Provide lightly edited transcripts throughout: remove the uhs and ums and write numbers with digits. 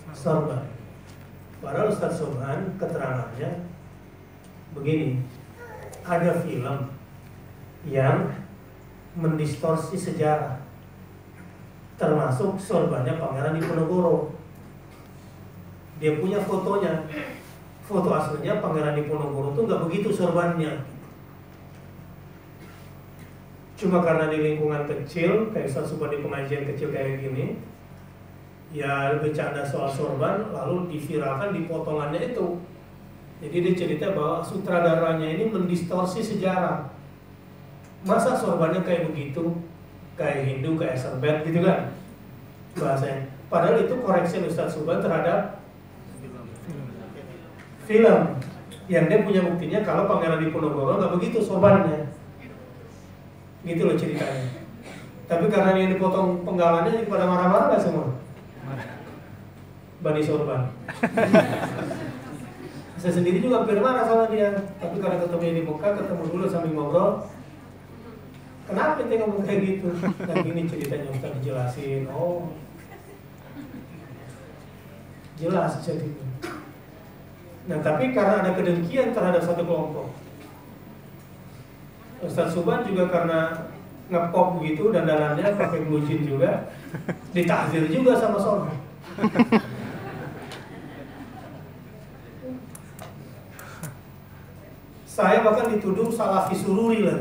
sorban. Padahal Ustadz Sobhan keterangannya begini, ada film yang mendistorsi sejarah, termasuk sorbannya Pangeran Diponegoro. Dia punya fotonya, foto aslinya Pangeran Diponegoro tuh nggak begitu sorbannya. Cuma karena di lingkungan kecil, kayak Ustadz Sobhan di pengajian kecil kayak gini, ya bercanda soal sorban, lalu diviralkan di potongannya itu. Jadi dia cerita bahwa sutradaranya ini mendistorsi sejarah. Masa sorbannya kayak begitu, kayak Hindu, kayak serbet gitu kan bahasanya. Padahal itu koreksi Ustadz Sobhan terhadap film yang dia punya buktinya kalau Pangeran Diponegoro nggak begitu sorbannya. Gitu loh ceritanya. Tapi karena yang dipotong penggalannya pada marah-marah nggak semua? Bani sorban. Saya sendiri juga hampir marah sama dia. Tapi karena ketemu di Mekah, ketemu dulu sambil ngobrol. Kenapa dia ngomong kayak gitu? Dan gini ceritanya Ustaz dijelasin. Oh, jelas jadi. Nah tapi karena ada kedengkian terhadap satu kelompok, Ustaz Sobhan juga karena ngepop gitu dan dandanannya pakai blue jean juga, ditakzir juga sama Sobhan. Saya bahkan dituduh salafi sururi lagi.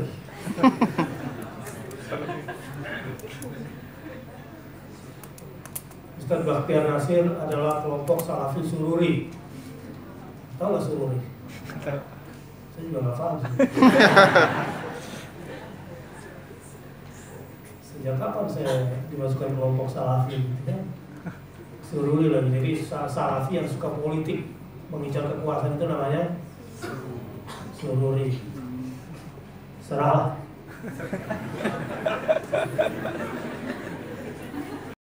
Ustaz Bakhtiar Nasir adalah kelompok salafi sururi. Tahu nggak sururi? Saya juga nggak paham. Sejak kapan saya dimasukkan kelompok salafi? Ya? Sururi lagi. Jadi salafi yang suka politik, mengincar kekuasaan itu namanya sururi. Serah.